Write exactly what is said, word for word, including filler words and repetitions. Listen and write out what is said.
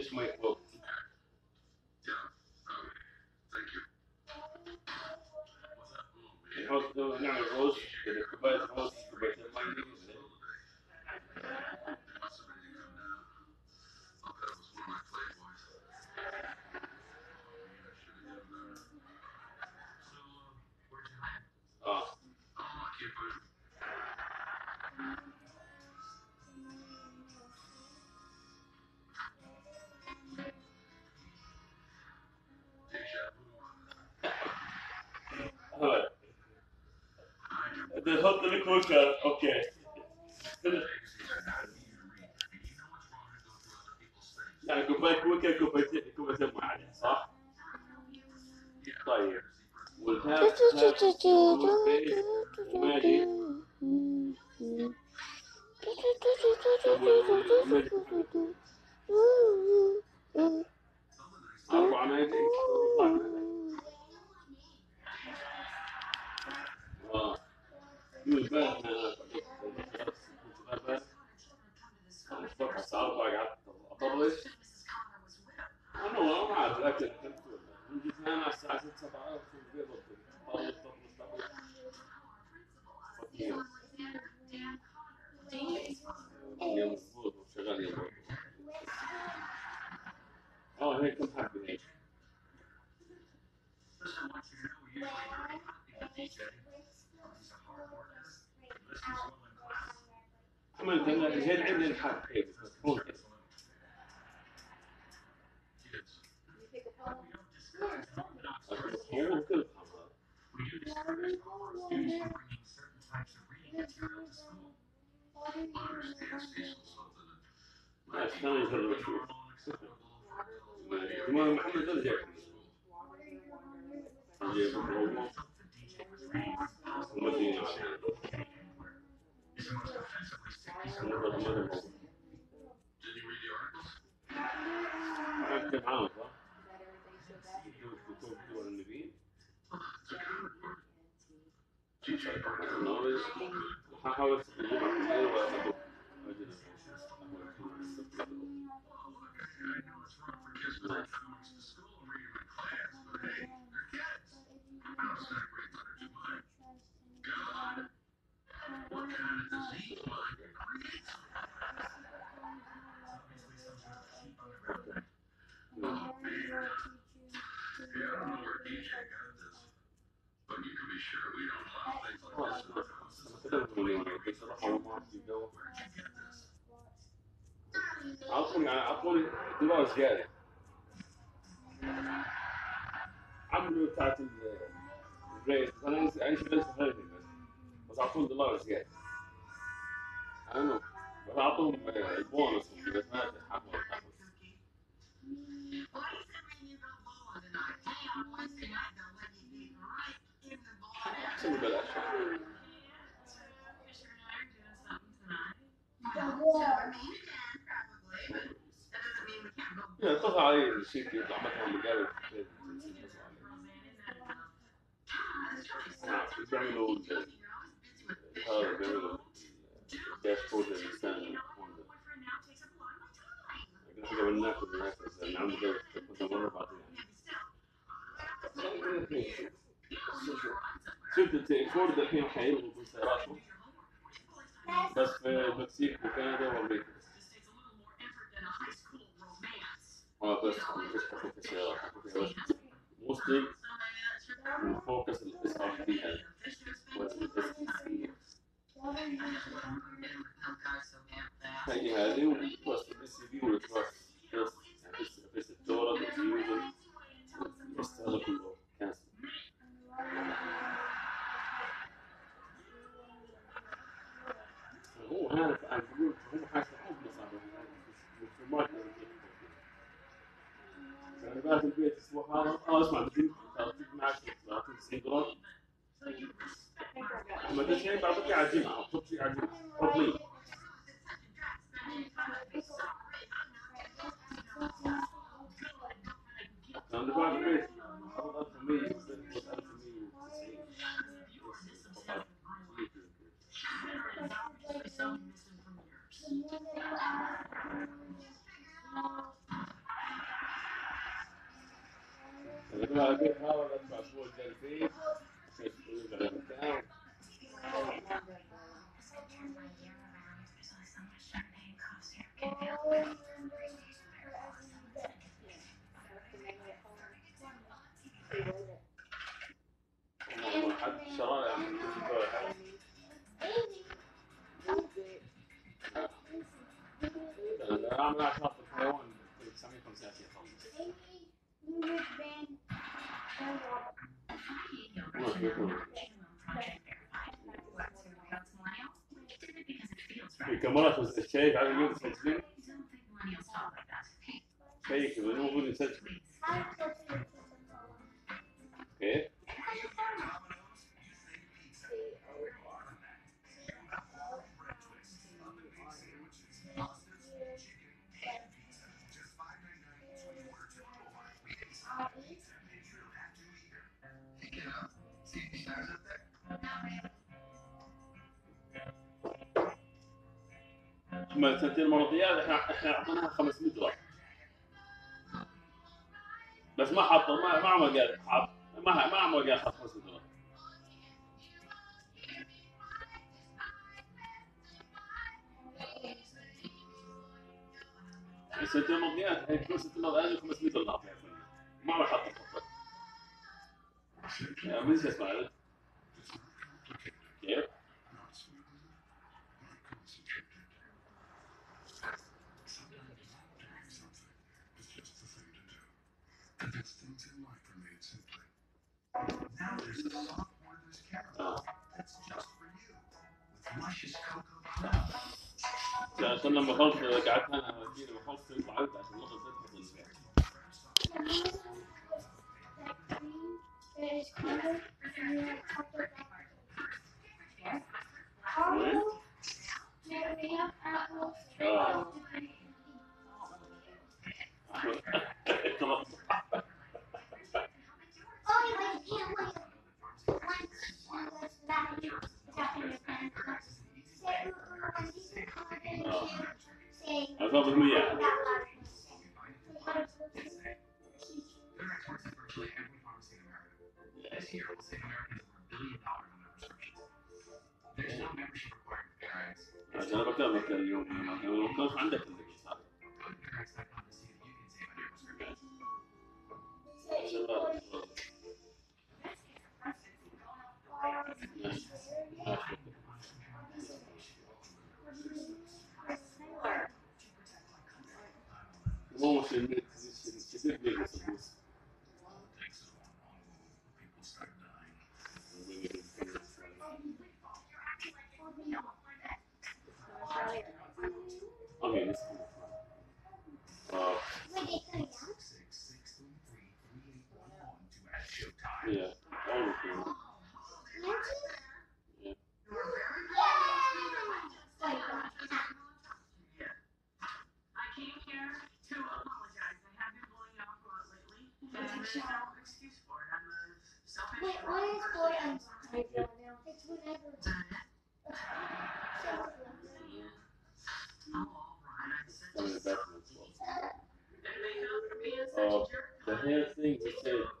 ليش ما يقوى؟ نحط نعمل رز، كوباية رز، كوبايتين مي. اه هلا بدي احط لك كوكر. اوكي يعني كوباية كوكر، كوبايتين كوبايتين مي عليها صح؟ طيب والهاب هاب ماجي أربعة ماجي. اه يبان بس الصبح الساعة أربعة قعدت أطرش. أنا والله ما أعرف الأكل أكلته ولا جيت أنا على الساعة ستة سبعة في البيت أطرش أطرش أطرش. يوم مضبوط وشغال يوم مضبوط. اه هيك كم حبة هيك. عملت أنا هيك عندي الحب هيك بس هون كده. هو كل خمر. عشان يجرب شوف. ما محمد رجع. ومدينة كان عام صح؟ دول النبي. حاول عطوني عطوني دولار زيادة. عملوا بتاعت الريت أنا أنا شغلت غيري بس بس أعطوني دولار زيادة. أنا بس أعطوهم البونص بس ما حقهم حقهم. أحسن ببلاش. يعني اتصل علي الشيك يطلع مثلا مقابل بيعملوا هذا بيعملوا داشبورد للإنسان. قبل ناخذ ناخذ نعمل كنت مرة بعدين. شفت التليفون الحين حيلغوا سياراتهم بس في المكسيك وكندا وأمريكا. اه بس مش حكوا في السيارات حكوا في بس موستلي وفوكس الاس ار تي هذا هي هذه وبس الاس بي والتراس بس بس بس الدورة بتيوزر بس هذا كله كانسل. هو هذا عم بقول هم حاسبين مصاري في الماركت. أنا بقى في البيت الأسبوع هذا آه اسمع بدي أعطيك معك ثلاثين تسعين دولار. ما تشيء بعطيك عجينة أحط فيه عجينة حط لي. أنا بقى في البيت أحط ألف ومية وستة ألف ومية وتسعين. لا بيحاول ادفع فوق الفيس down. حد شرائع من انا عامل عشرة الحيوان تسعمية وخمسين الكاميرات والشيك على اليوم تسجلين شيك المفروض يسجل اوكي ثم السنتين المرضيات احنا احنا اعطيناها خمسمية دولار بس ما حط ما ما عمل قال حط ما ما عمل قال حط خمسمية دولار السنتين المرضيات الحين كل ست مرات خمسمية دولار ما عمل حط الخطة من ايش اسمع هذا؟ كيف؟ Now there's a soft cordless camera that's just for you with luscious cocoa clouds. عشان لما خلص قعدت انا اكيد لما خلص يطلع انت عشان نخلص تدخل البيت. أصابت مياه. عشان بكلمك اليوم لو كان عندك النقص مو مش كثير بيلبس البوس Yeah, all of them. Wait, what is boy and right now? It's whatever. Some of the best ones. Uh, the hair thing, he said